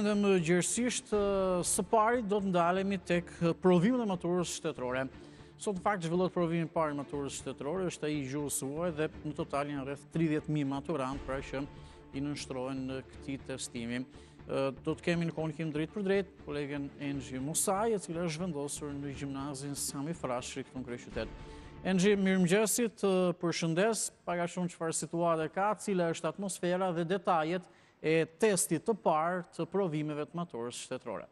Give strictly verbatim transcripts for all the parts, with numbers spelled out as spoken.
përmendëm gjerësisht, së pari do të ndalemi tek provimin e maturës shtetërore. Sot në fakt zhvillohet provimi i parë i maturës shtetërore, është ai i gjuhës së huaj dhe në total janë rreth tridhjetë mijë maturantë pra që i nënshtrohen në këtij testimi. Do të kemi në komunikim drejt për drejt kolegen Engji Musaj, e cila është vendosur në gjimnazin Sami Frashëri këtu në kryeqytet. Engji, mirëmëngjesit, përshëndes, pak a shumë çfarë situate ka, cila është atmosfera dhe detajet e testit të parë të provimeve të maturës shtetërore.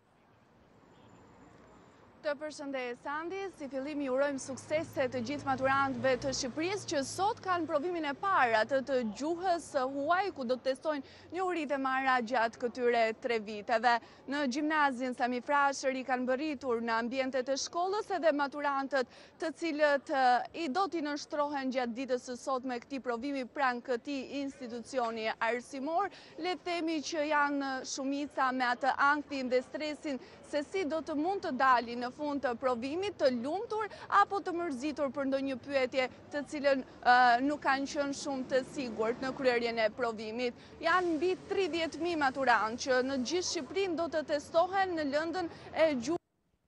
Të përshëndes, Sandi, si fillim i urojmë suksese të gjithë maturantëve të Shqipërisë që sot kanë provimin e parë atë të gjuhës së huaj, ku do të testojnë njohuritë e marra gjatë këtyre tre viteve. Në gjimnazin Sami Frashëri kanë bërritur në ambientet e shkollës edhe maturantët të cilët i do t'i nënshtrohen gjatë ditës së sot me këtij provimi pranë këtij institucioni arsimor. Le të themi që janë shumica me atë anktin dhe stresin se si do të mund të dalin në fund të provimit, të lumtur apo të mërzitur për ndonjë pyetje të cilën uh, nuk kanë qenë shumë të sigurt në kryerjen e provimit. Janë mbi tridhjetë mijë maturantë që në gjithë Shqipërinë do të testohen në lëndën e gjuhës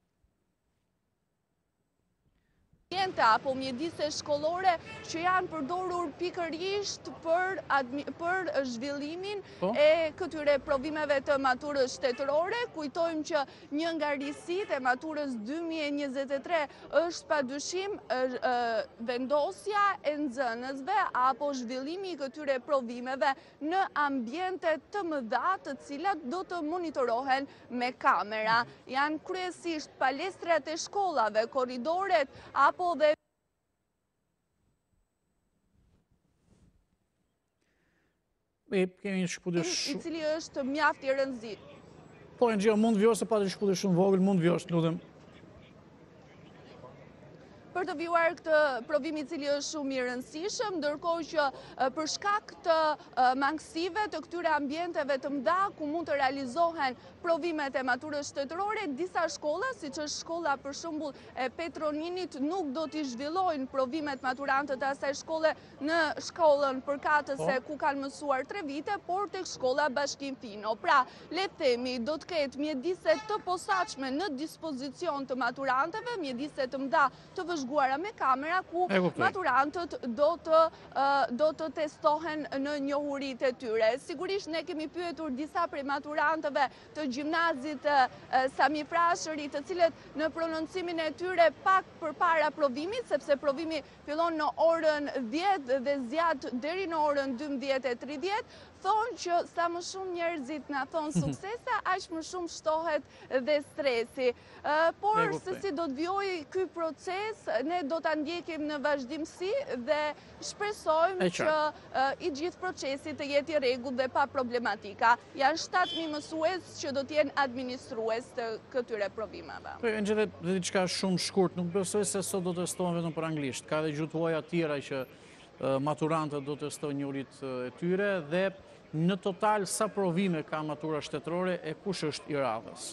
apo mjedise shkollore që janë përdorur pikërisht për, për zhvillimin po? e këtyre provimeve të maturës shtetërore. Kujtojmë që një nga risitë e maturës dy mijë e njëzet e tre është padyshim vendosja e nxënësve apo zhvillimi i këtyre provimeve në ambiente të mëdha të cilat do të monitorohen me kamera. Janë kryesisht palestrat e shkollave, korridoret apo dhe E, kemi një shkputje shumë... I cili është mjaft i rëndësishëm. Po, Engji, mund vjosh se pa të shkputje shumë vogël, mund vjosh, lutem. Për të vjuar këtë provim i cili është shumë i rëndësishëm, ndërkohë që për shkak të mangësive të këtyre ambienteve të mëdha ku mund të realizohen provimet e maturës shtetërore, disa shkolla, siç është shkolla për shembull e Petroninit, nuk do t'i zhvillojnë provimet maturantët e asaj shkolle në shkollën përkatëse ku kanë mësuar tre vite, por tek shkolla Bashkim Fino. Pra, le të themi, do të ketë mjedise të posaçme në dispozicion të maturantëve, mjedise të mëdha të vëzhguara me kamera, ku maturantët do të, uh, do të testohen në njohuritë e tyre. Sigurisht ne kemi pyetur disa prej maturantëve të gjimnazit uh, Sami Frashëri, të cilët në prononcimin e tyre pak përpara provimit, sepse provimi fillon në orën dhjetë dhe zjat deri në orën dymbëdhjetë e tridhjetë, thonë që sa më shumë njerëzit na thonë suksese, aq më shumë shtohet dhe stresi. Uh, por se si do të vijojë ky proces, ne do ta ndjekim në vazhdimsi dhe shpresojmë që uh, i gjithë procesi të jetë i rregullt dhe pa problematika. Janë shtatë mijë mësues që do të jenë administrues të këtyre provimeve. Po, Engji, dhe diçka shumë shkurt, nuk besoj se sot do të testohen vetëm për anglisht. Ka edhe gjuhë të huaja tjera që uh, maturantët do të testojnë njohuritë e tyre dhe në total sa provime ka matura shtetërore e kush është i radhës?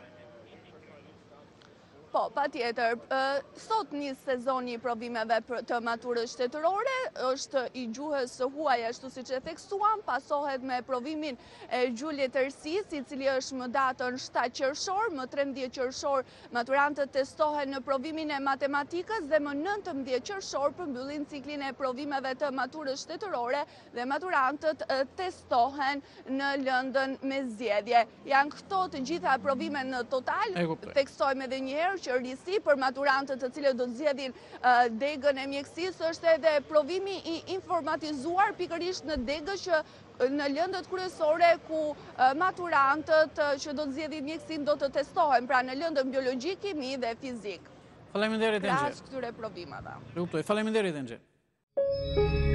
Po, pa tjetër, sot një sezoni i provimeve të maturës shtetërore është i gjuhës së huaj, ashtu siç e theksuam, pasohet me provimin e gjuhëletërsisë, i cili është më datën shtatë qershor, më trembëdhjetë qershor maturantët testohen në provimin e matematikës dhe më nëntëmbëdhjetë qershor përmbyllin ciklin e provimeve të maturës shtetërore dhe maturantët testohen në lëndën me zgjedhje. Janë këto të gjitha provime në total, theksojmë edhe një herë që risi për maturantët të cilët do të zgjedhin uh, degën e mjekësisë është edhe provimi i informatizuar pikërisht në degë që në lëndët kryesore ku uh, maturantët uh, që do të zgjedhin mjekësinë do të testohen, pra në lëndën biologji, kimi dhe fizik. Faleminderit, Engji. Krahas këtyre provimeve. Kuptoj, faleminderit, Engji.